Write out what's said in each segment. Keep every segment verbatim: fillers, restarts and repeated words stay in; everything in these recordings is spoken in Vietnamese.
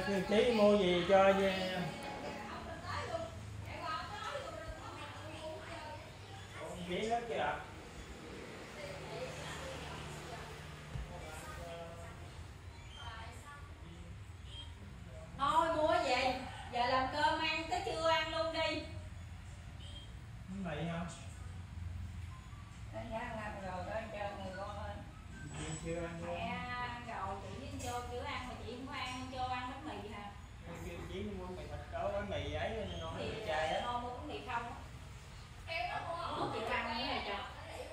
Chí mua gì cho Chí hết kìa. Thôi mua về, giờ làm cơm ăn tới trưa ăn luôn đi. Mày không? Anh đã ăn rồi đó, chờ người con ơi. Chưa ăn luôn. Mẹ ăn rồi, chị với cho chưa ăn mà chị không có ăn, cho ăn bánh mì hả? Chí mua mì thịt có bánh mì ấy ngon Thì hơn chai á. ngon mua bánh mì không á. Không chịu ăn cái này trời.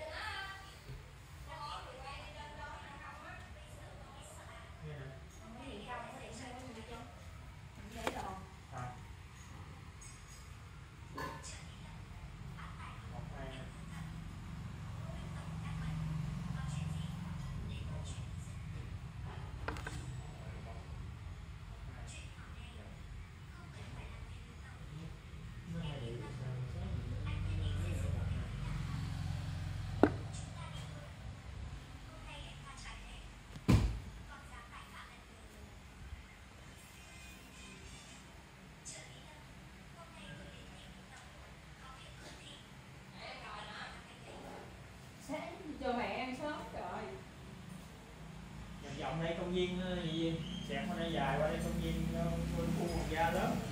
Bánh mì không, có điện xe bánh mì không? Để đồ. Hả? Một hai. Sáng cho mẹ ăn sớm trời. Vòng đây công viên gì xẹt qua đây dài qua đây công viên khu Hoàng Gia đó.